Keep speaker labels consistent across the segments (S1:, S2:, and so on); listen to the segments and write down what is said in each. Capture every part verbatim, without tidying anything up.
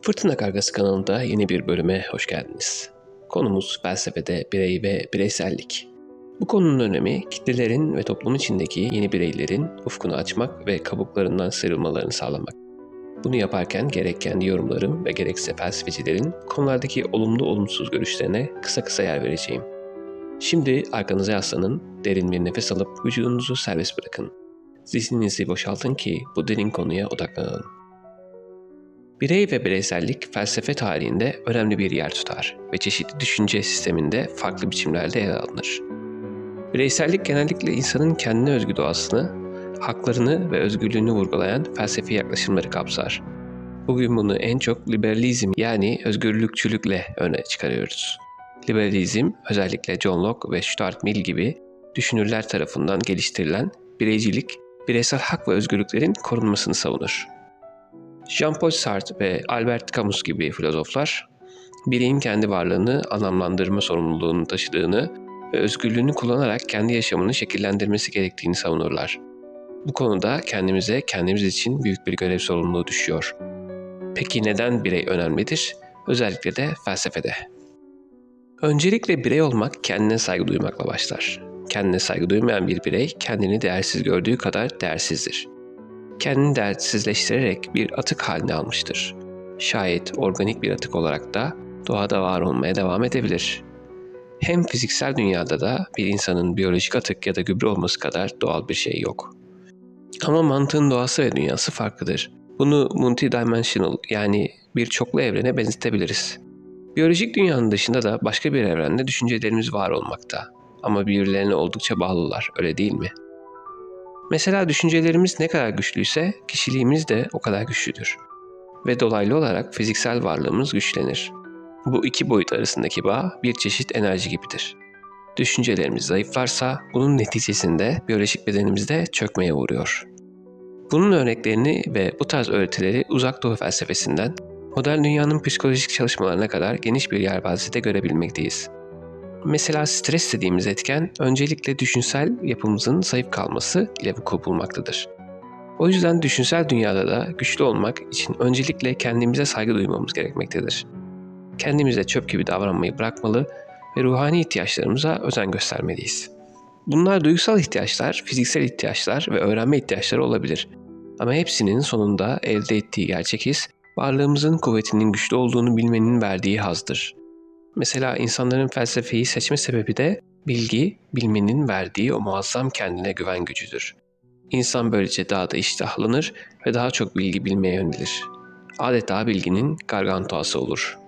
S1: Fırtına Kargası kanalında yeni bir bölüme hoş geldiniz. Konumuz felsefede birey ve bireysellik. Bu konunun önemi kitlelerin ve toplum içindeki yeni bireylerin ufkunu açmak ve kabuklarından sıyrılmalarını sağlamak. Bunu yaparken gerek kendi yorumlarım ve gerekse felsefecilerin konulardaki olumlu olumsuz görüşlerine kısa kısa yer vereceğim. Şimdi arkanıza yaslanın, derin bir nefes alıp vücudunuzu serbest bırakın. Zihninizi boşaltın ki bu derin konuya odaklanalım. Birey ve bireysellik felsefe tarihinde önemli bir yer tutar ve çeşitli düşünce sisteminde farklı biçimlerde ele alınır. Bireysellik genellikle insanın kendine özgü doğasını, haklarını ve özgürlüğünü vurgulayan felsefi yaklaşımları kapsar. Bugün bunu en çok liberalizm yani özgürlükçülükle öne çıkarıyoruz. Liberalizm özellikle John Locke ve Stuart Mill gibi düşünürler tarafından geliştirilen bireycilik, bireysel hak ve özgürlüklerin korunmasını savunur. Jean-Paul Sartre ve Albert Camus gibi filozoflar, bireyin kendi varlığını anlamlandırma sorumluluğunu taşıdığını ve özgürlüğünü kullanarak kendi yaşamını şekillendirmesi gerektiğini savunurlar. Bu konuda kendimize, kendimiz için büyük bir görev sorumluluğu düşüyor. Peki neden birey önemlidir? Özellikle de felsefede. Öncelikle birey olmak kendine saygı duymakla başlar. Kendine saygı duymayan bir birey kendini değersiz gördüğü kadar değersizdir. Kendini değersizleştirerek bir atık haline almıştır. Şayet organik bir atık olarak da doğada var olmaya devam edebilir. Hem fiziksel dünyada da bir insanın biyolojik atık ya da gübre olması kadar doğal bir şey yok. Ama mantığın doğası ve dünyası farklıdır. Bunu multidimensional yani bir çoklu evrene benzetebiliriz. Biyolojik dünyanın dışında da başka bir evrende düşüncelerimiz var olmakta. Ama birbirlerine oldukça bağlılar, öyle değil mi? Mesela düşüncelerimiz ne kadar güçlüyse kişiliğimiz de o kadar güçlüdür. Ve dolaylı olarak fiziksel varlığımız güçlenir. Bu iki boyut arasındaki bağ bir çeşit enerji gibidir. Düşüncelerimiz zayıflarsa bunun neticesinde biyolojik bedenimiz de çökmeye uğruyor. Bunun örneklerini ve bu tarz öğretileri Uzak Doğu felsefesinden modern dünyanın psikolojik çalışmalarına kadar geniş bir yelpazede görebilmekteyiz. Mesela stres dediğimiz etken öncelikle düşünsel yapımızın zayıf kalması ile vuku bulmaktadır. O yüzden düşünsel dünyada da güçlü olmak için öncelikle kendimize saygı duymamız gerekmektedir. Kendimize çöp gibi davranmayı bırakmalı ve ruhani ihtiyaçlarımıza özen göstermeliyiz. Bunlar duygusal ihtiyaçlar, fiziksel ihtiyaçlar ve öğrenme ihtiyaçları olabilir. Ama hepsinin sonunda elde ettiği gerçek his, varlığımızın kuvvetinin güçlü olduğunu bilmenin verdiği hazdır. Mesela insanların felsefeyi seçme sebebi de bilgi, bilmenin verdiği o muazzam kendine güven gücüdür. İnsan böylece daha da iştahlanır ve daha çok bilgi bilmeye yönelir. Adeta bilginin gargantuası olur.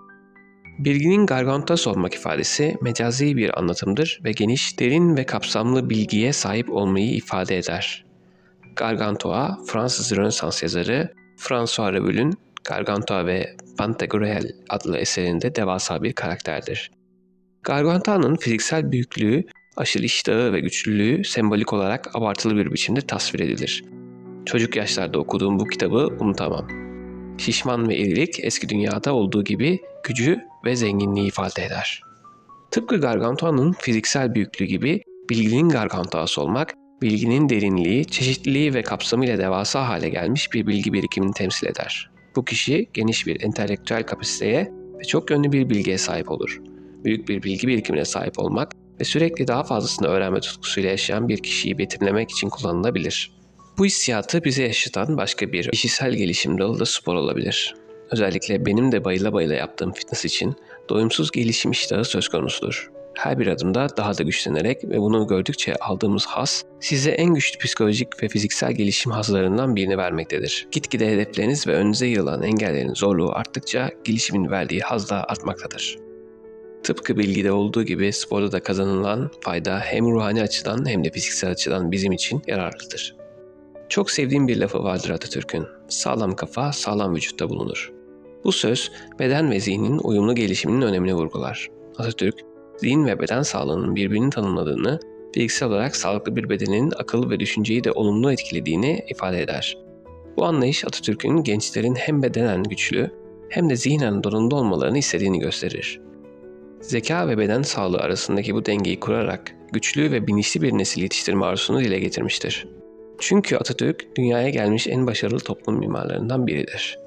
S1: Bilginin gargantuası olmak ifadesi mecazi bir anlatımdır ve geniş, derin ve kapsamlı bilgiye sahip olmayı ifade eder. Gargantua, Fransız Rönesans yazarı François Rabel'in Gargantua ve Pantagruel adlı eserinde devasa bir karakterdir. Gargantua'nın fiziksel büyüklüğü, aşırı iştahı ve güçlülüğü sembolik olarak abartılı bir biçimde tasvir edilir. Çocuk yaşlarda okuduğum bu kitabı unutamam. Şişman ve irilik eski dünyada olduğu gibi gücü ve zenginliği ifade eder. Tıpkı Gargantua'nın fiziksel büyüklüğü gibi bilginin gargantuası olmak, bilginin derinliği, çeşitliliği ve kapsamıyla devasa hale gelmiş bir bilgi birikimini temsil eder. Bu kişi geniş bir entelektüel kapasiteye ve çok yönlü bir bilgiye sahip olur. Büyük bir bilgi birikimine sahip olmak ve sürekli daha fazlasını öğrenme tutkusuyla yaşayan bir kişiyi betimlemek için kullanılabilir. Bu hissiyatı bize yaşatan başka bir kişisel gelişim dalı da spor olabilir. Özellikle benim de bayıla bayıla yaptığım fitness için doyumsuz gelişim iştahı söz konusudur. Her bir adımda daha da güçlenerek ve bunu gördükçe aldığımız haz size en güçlü psikolojik ve fiziksel gelişim hazlarından birini vermektedir. Gitgide hedefleriniz ve önünüze yığılan engellerin zorluğu arttıkça gelişimin verdiği haz da artmaktadır. Tıpkı bilgide olduğu gibi sporda da kazanılan fayda hem ruhani açıdan hem de fiziksel açıdan bizim için yararlıdır. Çok sevdiğim bir lafı vardır Atatürk'ün. Sağlam kafa sağlam vücutta bulunur. Bu söz beden ve zihnin uyumlu gelişiminin önemini vurgular. Atatürk, zihin ve beden sağlığının birbirini tanımladığını, fiziksel olarak sağlıklı bir bedenin akıl ve düşünceyi de olumlu etkilediğini ifade eder. Bu anlayış Atatürk'ün gençlerin hem bedenen güçlü hem de zihnen donanımlı olmalarını istediğini gösterir. Zeka ve beden sağlığı arasındaki bu dengeyi kurarak güçlü ve bilinçli bir nesil yetiştirme arzusunu dile getirmiştir. Çünkü Atatürk dünyaya gelmiş en başarılı toplum mimarlarından biridir.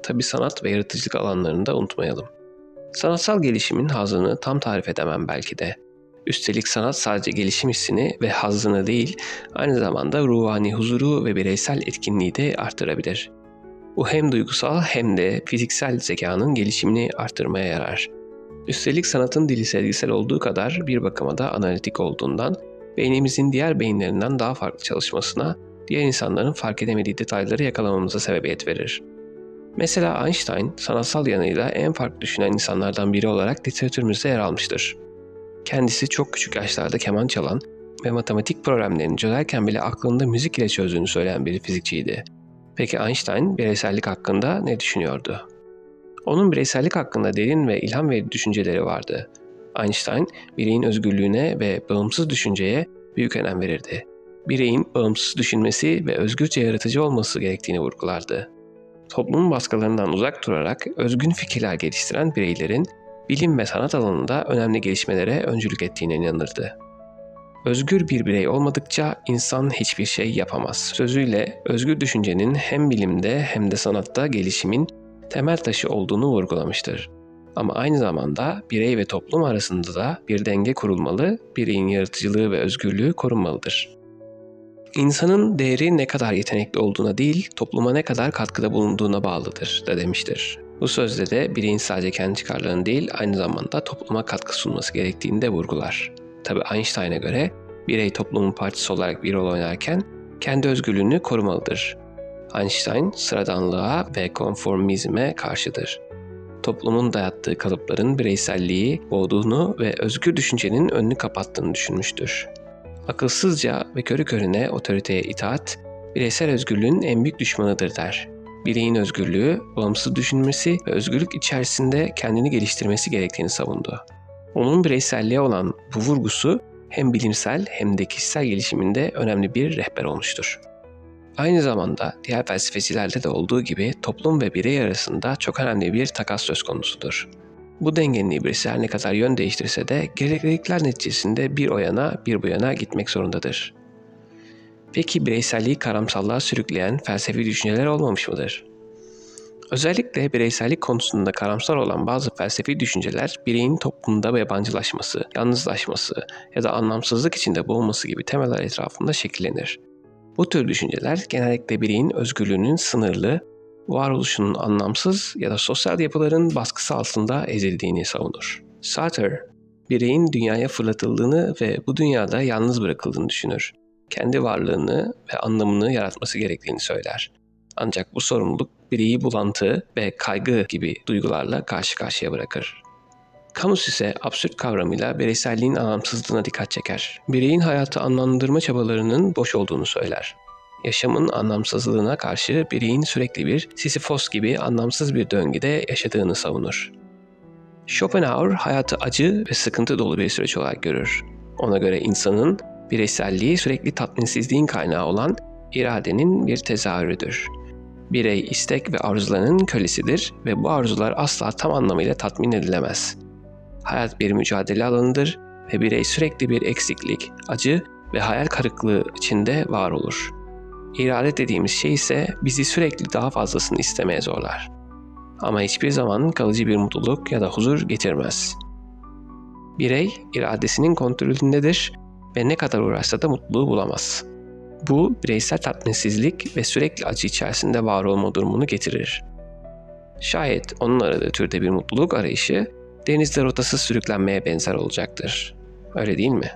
S1: Tabii sanat ve yaratıcılık alanlarını da unutmayalım. Sanatsal gelişimin hazzını tam tarif edemem belki de. Üstelik sanat sadece gelişim hissini ve hazzını değil, aynı zamanda ruhani huzuru ve bireysel etkinliği de artırabilir. Bu hem duygusal hem de fiziksel zekanın gelişimini artırmaya yarar. Üstelik sanatın dili sezgisel olduğu kadar bir bakıma da analitik olduğundan, beynimizin diğer beyinlerinden daha farklı çalışmasına, diğer insanların fark edemediği detayları yakalamamıza sebebiyet verir. Mesela Einstein, sanatsal yanıyla en farklı düşünen insanlardan biri olarak literatürümüzde yer almıştır. Kendisi çok küçük yaşlarda keman çalan ve matematik problemlerini çözerken bile aklında müzik ile çözdüğünü söyleyen bir fizikçiydi. Peki Einstein bireysellik hakkında ne düşünüyordu? Onun bireysellik hakkında derin ve ilham verici düşünceleri vardı. Einstein, bireyin özgürlüğüne ve bağımsız düşünceye büyük önem verirdi. Bireyin bağımsız düşünmesi ve özgürce yaratıcı olması gerektiğini vurgulardı. Toplumun baskılarından uzak durarak özgün fikirler geliştiren bireylerin bilim ve sanat alanında önemli gelişmelere öncülük ettiğine inanırdı. Özgür bir birey olmadıkça insan hiçbir şey yapamaz. Sözüyle özgür düşüncenin hem bilimde hem de sanatta gelişimin temel taşı olduğunu vurgulamıştır. Ama aynı zamanda birey ve toplum arasında da bir denge kurulmalı, bireyin yaratıcılığı ve özgürlüğü korunmalıdır. İnsanın değeri ne kadar yetenekli olduğuna değil, topluma ne kadar katkıda bulunduğuna bağlıdır da demiştir. Bu sözde de bireyin sadece kendi çıkarlarını değil, aynı zamanda topluma katkı sunması gerektiğini de vurgular. Tabii Einstein'a göre birey toplumun parçası olarak bir rol oynarken kendi özgürlüğünü korumalıdır. Einstein sıradanlığa ve konformizme karşıdır. Toplumun dayattığı kalıpların bireyselliği boğduğunu ve özgür düşüncenin önünü kapattığını düşünmüştür. Akılsızca ve körü körüne otoriteye itaat, bireysel özgürlüğün en büyük düşmanıdır der. Bireyin özgürlüğü, bağımsız düşünmesi ve özgürlük içerisinde kendini geliştirmesi gerektiğini savundu. Onun bireyselliğe olan bu vurgusu hem bilimsel hem de kişisel gelişiminde önemli bir rehber olmuştur. Aynı zamanda diğer felsefecilerde de olduğu gibi toplum ve birey arasında çok önemli bir takas söz konusudur. Bu dengenin ibresi her ne kadar yön değiştirse de gereklilikler neticesinde bir o yana bir bu yana gitmek zorundadır. Peki bireyselliği karamsallığa sürükleyen felsefi düşünceler olmamış mıdır? Özellikle bireysellik konusunda karamsar olan bazı felsefi düşünceler bireyin toplumda yabancılaşması, yalnızlaşması ya da anlamsızlık içinde boğulması gibi temeller etrafında şekillenir. Bu tür düşünceler genellikle bireyin özgürlüğünün sınırlı, varoluşunun anlamsız ya da sosyal yapıların baskısı altında ezildiğini savunur. Sartre, bireyin dünyaya fırlatıldığını ve bu dünyada yalnız bırakıldığını düşünür. Kendi varlığını ve anlamını yaratması gerektiğini söyler. Ancak bu sorumluluk bireyi bulantı ve kaygı gibi duygularla karşı karşıya bırakır. Camus ise absürt kavramıyla bireyselliğin anlamsızlığına dikkat çeker. Bireyin hayatı anlamlandırma çabalarının boş olduğunu söyler. Yaşamın anlamsızlığına karşı bireyin sürekli bir Sisyphos gibi anlamsız bir döngüde yaşadığını savunur. Schopenhauer hayatı acı ve sıkıntı dolu bir süreç olarak görür. Ona göre insanın bireyselliği sürekli tatminsizliğin kaynağı olan iradenin bir tezahürüdür. Birey istek ve arzularının kölesidir ve bu arzular asla tam anlamıyla tatmin edilemez. Hayat bir mücadele alanıdır ve birey sürekli bir eksiklik, acı ve hayal kırıklığı içinde var olur. İrade dediğimiz şey ise bizi sürekli daha fazlasını istemeye zorlar. Ama hiçbir zaman kalıcı bir mutluluk ya da huzur getirmez. Birey iradesinin kontrolündedir ve ne kadar uğraşsa da mutluluğu bulamaz. Bu bireysel tatminsizlik ve sürekli acı içerisinde var olma durumunu getirir. Şayet onun aradığı türde bir mutluluk arayışı denizde rotasız sürüklenmeye benzer olacaktır. Öyle değil mi?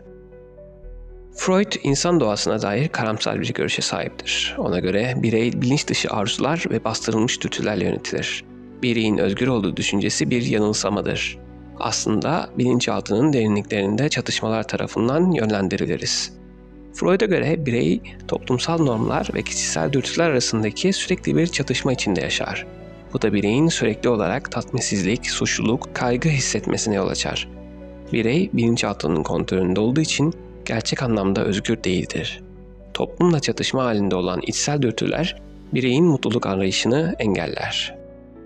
S1: Freud, insan doğasına dair karamsar bir görüşe sahiptir. Ona göre birey bilinç dışı arzular ve bastırılmış dürtülerle yönetilir. Bireyin özgür olduğu düşüncesi bir yanılsamadır. Aslında bilinçaltının derinliklerinde çatışmalar tarafından yönlendiriliriz. Freud'a göre birey toplumsal normlar ve kişisel dürtüler arasındaki sürekli bir çatışma içinde yaşar. Bu da bireyin sürekli olarak tatminsizlik, suçluluk, kaygı hissetmesine yol açar. Birey bilinçaltının kontrolünde olduğu için gerçek anlamda özgür değildir. Toplumla çatışma halinde olan içsel dürtüler bireyin mutluluk arayışını engeller.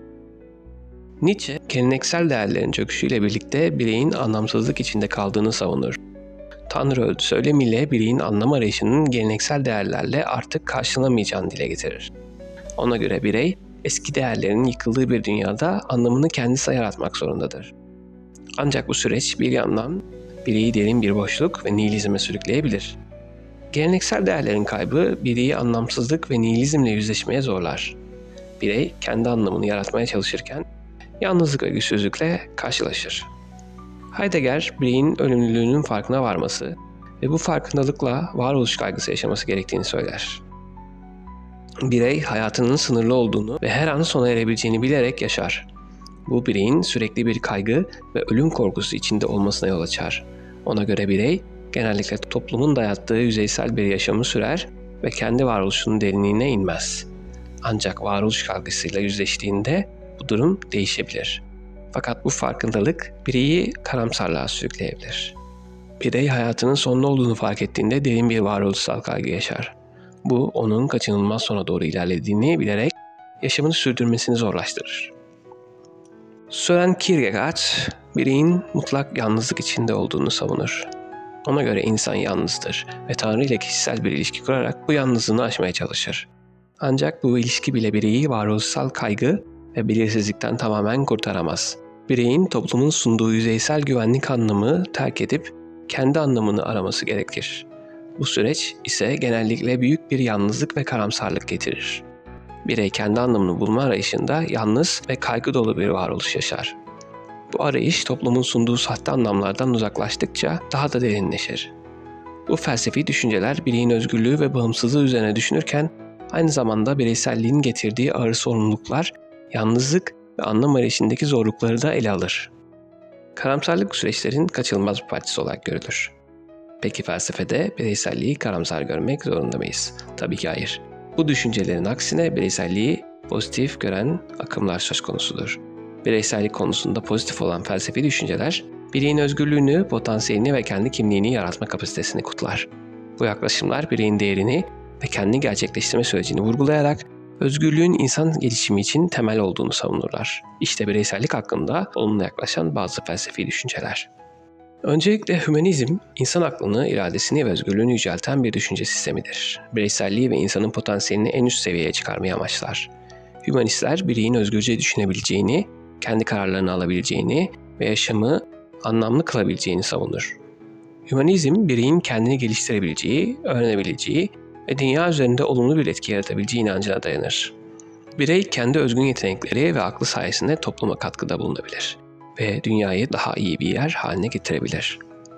S1: Nietzsche, geleneksel değerlerin çöküşüyle birlikte bireyin anlamsızlık içinde kaldığını savunur. Tanrı öldü söylemiyle bireyin anlam arayışının geleneksel değerlerle artık karşılanamayacağını dile getirir. Ona göre birey, eski değerlerin yıkıldığı bir dünyada anlamını kendisi yaratmak zorundadır. Ancak bu süreç bir yandan bireyi derin bir boşluk ve nihilizme sürükleyebilir. Geleneksel değerlerin kaybı bireyi anlamsızlık ve nihilizmle yüzleşmeye zorlar. Birey kendi anlamını yaratmaya çalışırken yalnızlık ve güçsüzlükle karşılaşır. Heidegger, bireyin ölümlülüğünün farkına varması ve bu farkındalıkla varoluş kaygısı yaşaması gerektiğini söyler. Birey hayatının sınırlı olduğunu ve her an sona erebileceğini bilerek yaşar. Bu bireyin sürekli bir kaygı ve ölüm korkusu içinde olmasına yol açar. Ona göre birey genellikle toplumun dayattığı yüzeysel bir yaşamı sürer ve kendi varoluşunun derinliğine inmez. Ancak varoluş kaygısıyla yüzleştiğinde bu durum değişebilir. Fakat bu farkındalık bireyi karamsarlığa sürükleyebilir. Birey hayatının sonlu olduğunu fark ettiğinde derin bir varoluşsal kaygı yaşar. Bu onun kaçınılmaz sona doğru ilerlediğini bilerek yaşamını sürdürmesini zorlaştırır. Søren Kierkegaard, bireyin mutlak yalnızlık içinde olduğunu savunur. Ona göre insan yalnızdır ve Tanrı ile kişisel bir ilişki kurarak bu yalnızlığını aşmaya çalışır. Ancak bu ilişki bile bireyi varoluşsal kaygı ve belirsizlikten tamamen kurtaramaz. Bireyin toplumun sunduğu yüzeysel güvenlik anlamı terk edip kendi anlamını araması gerekir. Bu süreç ise genellikle büyük bir yalnızlık ve karamsarlık getirir. Birey kendi anlamını bulma arayışında yalnız ve kaygı dolu bir varoluş yaşar. Bu arayış toplumun sunduğu sahte anlamlardan uzaklaştıkça daha da derinleşir. Bu felsefi düşünceler bireyin özgürlüğü ve bağımsızlığı üzerine düşünürken aynı zamanda bireyselliğin getirdiği ağır sorumluluklar, yalnızlık ve anlam arayışındaki zorlukları da ele alır. Karamsarlık süreçlerin kaçınılmaz bir parçası olarak görülür. Peki felsefede bireyselliği karamsar görmek zorunda mıyız? Tabii ki hayır. Bu düşüncelerin aksine bireyselliği pozitif gören akımlar söz konusudur. Bireysellik konusunda pozitif olan felsefi düşünceler, bireyin özgürlüğünü, potansiyelini ve kendi kimliğini yaratma kapasitesini kutlar. Bu yaklaşımlar bireyin değerini ve kendi gerçekleştirme sürecini vurgulayarak özgürlüğün insan gelişimi için temel olduğunu savunurlar. İşte bireysellik hakkında olumlu yaklaşan bazı felsefi düşünceler. Öncelikle hümanizm, insan aklını, iradesini ve özgürlüğünü yücelten bir düşünce sistemidir. Bireyselliği ve insanın potansiyelini en üst seviyeye çıkarmayı amaçlar. Hümanistler, bireyin özgürce düşünebileceğini, kendi kararlarını alabileceğini ve yaşamı anlamlı kılabileceğini savunur. Hümanizm, bireyin kendini geliştirebileceği, öğrenebileceği ve dünya üzerinde olumlu bir etki yaratabileceği inancına dayanır. Birey kendi özgün yetenekleri ve aklı sayesinde topluma katkıda bulunabilir ve dünyayı daha iyi bir yer haline getirebilir.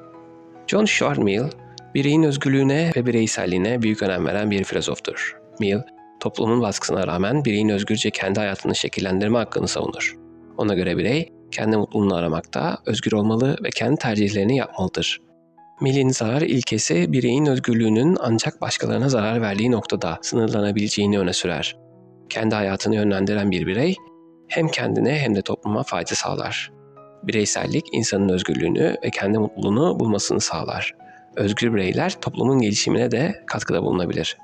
S1: John Stuart Mill, bireyin özgürlüğüne ve bireyselliğine büyük önem veren bir filozoftur. Mill, toplumun baskısına rağmen bireyin özgürce kendi hayatını şekillendirme hakkını savunur. Ona göre birey, kendi mutluluğunu aramakta özgür olmalı ve kendi tercihlerini yapmalıdır. Mill'in zarar ilkesi, bireyin özgürlüğünün ancak başkalarına zarar verdiği noktada sınırlanabileceğini öne sürer. Kendi hayatını yönlendiren bir birey, hem kendine hem de topluma fayda sağlar. Bireysellik, insanın özgürlüğünü ve kendi mutluluğunu bulmasını sağlar. Özgür bireyler toplumun gelişimine de katkıda bulunabilir.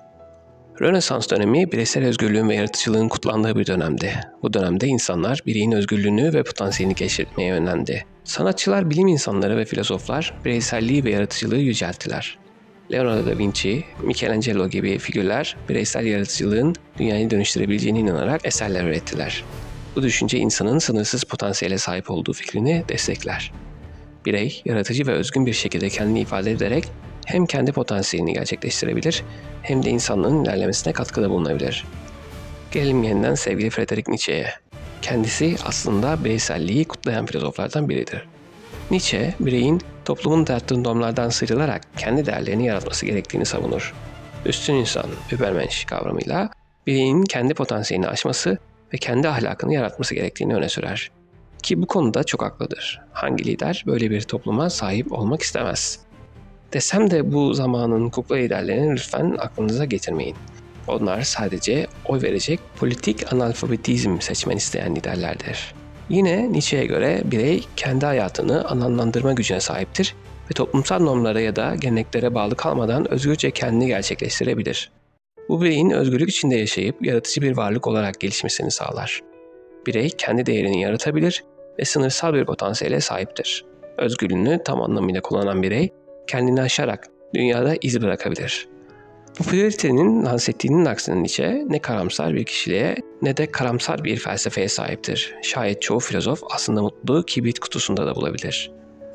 S1: Rönesans dönemi, bireysel özgürlüğün ve yaratıcılığın kutlandığı bir dönemdi. Bu dönemde insanlar bireyin özgürlüğünü ve potansiyelini keşfetmeye yönlendi. Sanatçılar, bilim insanları ve filozoflar bireyselliği ve yaratıcılığı yücelttiler. Leonardo da Vinci, Michelangelo gibi figürler bireysel yaratıcılığın dünyayı dönüştürebileceğine inanarak eserler ürettiler. Bu düşünce insanın sınırsız potansiyele sahip olduğu fikrini destekler. Birey, yaratıcı ve özgün bir şekilde kendini ifade ederek hem kendi potansiyelini gerçekleştirebilir hem de insanlığın ilerlemesine katkıda bulunabilir. Gelelim yeniden sevgili Friedrich Nietzsche'ye. Kendisi aslında bireyselliği kutlayan filozoflardan biridir. Nietzsche, bireyin toplumun dayattığı normlardan sıyrılarak kendi değerlerini yaratması gerektiğini savunur. Üstün insan, Übermensch kavramıyla bireyin kendi potansiyelini aşması ve kendi ahlakını yaratması gerektiğini öne sürer. Ki bu konuda çok haklıdır. Hangi lider böyle bir topluma sahip olmak istemez? Desem de bu zamanın kukla liderlerini lütfen aklınıza getirmeyin. Onlar sadece oy verecek politik analfabetizm seçmen isteyen liderlerdir. Yine Nietzsche'ye göre birey kendi hayatını anlamlandırma gücüne sahiptir ve toplumsal normlara ya da geleneklere bağlı kalmadan özgürce kendini gerçekleştirebilir. Bu bireyin özgürlük içinde yaşayıp yaratıcı bir varlık olarak gelişmesini sağlar. Birey kendi değerini yaratabilir ve sınırsal bir potansiyele sahiptir. Özgürlüğünü tam anlamıyla kullanan birey kendini aşarak dünyada iz bırakabilir. Popülaritenin lanse ettiğinin aksine Nietzsche ne karamsar bir kişiliğe ne de karamsar bir felsefeye sahiptir. Şayet çoğu filozof aslında mutluluğu kibrit kutusunda da bulabilir.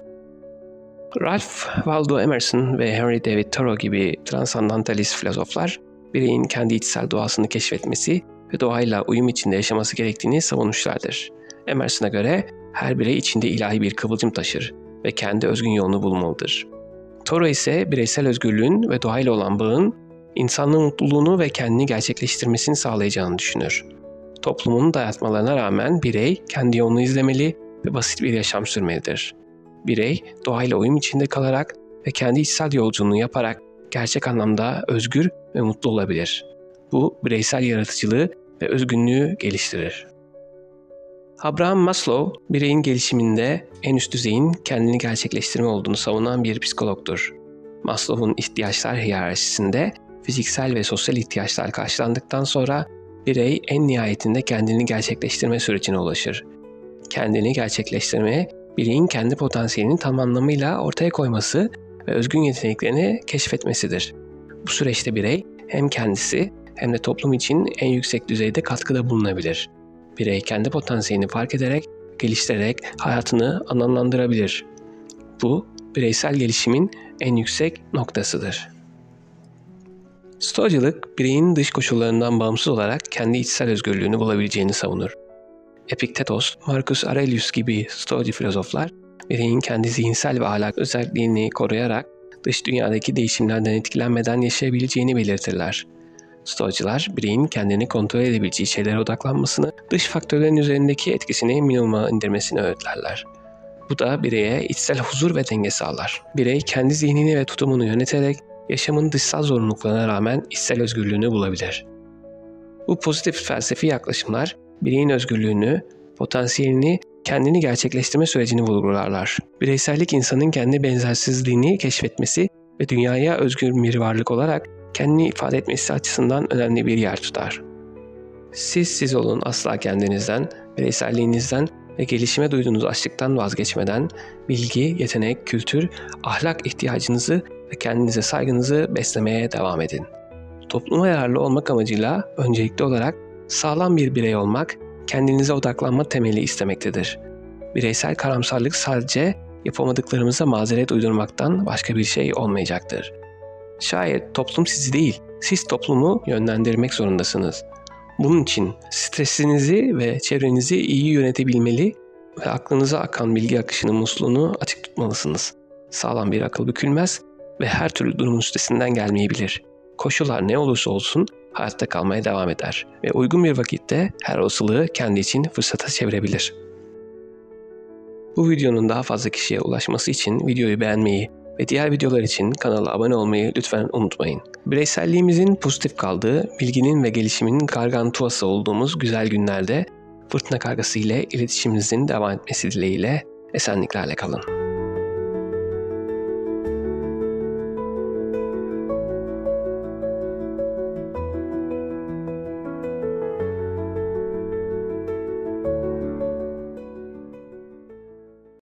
S1: Ralph Waldo Emerson ve Henry David Thoreau gibi transandantalist filozoflar bireyin kendi içsel doğasını keşfetmesi ve doğayla uyum içinde yaşaması gerektiğini savunmuşlardır. Emerson'a göre her birey içinde ilahi bir kıvılcım taşır ve kendi özgün yolunu bulmalıdır. Thoreau ise bireysel özgürlüğün ve doğayla olan bağın insanlığın mutluluğunu ve kendini gerçekleştirmesini sağlayacağını düşünür. Toplumun dayatmalarına rağmen birey kendi yolunu izlemeli ve basit bir yaşam sürmelidir. Birey doğayla uyum içinde kalarak ve kendi içsel yolculuğunu yaparak gerçek anlamda özgür ve mutlu olabilir. Bu bireysel yaratıcılığı ve özgünlüğü geliştirir. Abraham Maslow, bireyin gelişiminde en üst düzeyin kendini gerçekleştirme olduğunu savunan bir psikologdur. Maslow'un ihtiyaçlar hiyerarşisinde fiziksel ve sosyal ihtiyaçlar karşılandıktan sonra birey en nihayetinde kendini gerçekleştirme sürecine ulaşır. Kendini gerçekleştirmeye, bireyin kendi potansiyelini tam anlamıyla ortaya koyması ve özgün yeteneklerini keşfetmesidir. Bu süreçte birey hem kendisi hem de toplum için en yüksek düzeyde katkıda bulunabilir. Birey kendi potansiyelini fark ederek, geliştirerek hayatını anlamlandırabilir. Bu, bireysel gelişimin en yüksek noktasıdır. Stoacılık, bireyin dış koşullarından bağımsız olarak kendi içsel özgürlüğünü bulabileceğini savunur. Epiktetos, Marcus Aurelius gibi Stoacı filozoflar, bireyin kendi zihinsel ve ahlak özelliğini koruyarak dış dünyadaki değişimlerden etkilenmeden yaşayabileceğini belirtirler. Stoacılar, bireyin kendini kontrol edebileceği şeylere odaklanmasını, dış faktörlerin üzerindeki etkisini minimuma indirmesini öğütlerler. Bu da bireye içsel huzur ve denge sağlar. Birey kendi zihnini ve tutumunu yöneterek yaşamın dışsal zorunluluklarına rağmen içsel özgürlüğünü bulabilir. Bu pozitif felsefi yaklaşımlar, bireyin özgürlüğünü, potansiyelini, kendini gerçekleştirme sürecini vurgularlar. Bireysellik insanın kendi benzersizliğini keşfetmesi ve dünyaya özgür bir varlık olarak kendini ifade etmesi açısından önemli bir yer tutar. Siz siz olun, asla kendinizden, bireyselliğinizden ve gelişime duyduğunuz açlıktan vazgeçmeden bilgi, yetenek, kültür, ahlak ihtiyacınızı ve kendinize saygınızı beslemeye devam edin. Topluma yararlı olmak amacıyla öncelikli olarak sağlam bir birey olmak, kendinize odaklanma temeli istemektedir. Bireysel karamsarlık sadece yapamadıklarımıza mazeret uydurmaktan başka bir şey olmayacaktır. Şayet toplum sizi değil, siz toplumu yönlendirmek zorundasınız. Bunun için stresinizi ve çevrenizi iyi yönetebilmeli ve aklınıza akan bilgi akışının musluğunu açık tutmalısınız. Sağlam bir akıl bükülmez ve her türlü durumun üstesinden gelmeyebilir. Koşullar ne olursa olsun hayatta kalmaya devam eder ve uygun bir vakitte her olasılığı kendi için fırsata çevirebilir. Bu videonun daha fazla kişiye ulaşması için videoyu beğenmeyi ve diğer videolar için kanala abone olmayı lütfen unutmayın. Bireyselliğimizin pozitif kaldığı, bilginin ve gelişimin gargantuvası olduğumuz güzel günlerde fırtına kargası ile iletişiminizin devam etmesi dileğiyle esenliklerle kalın.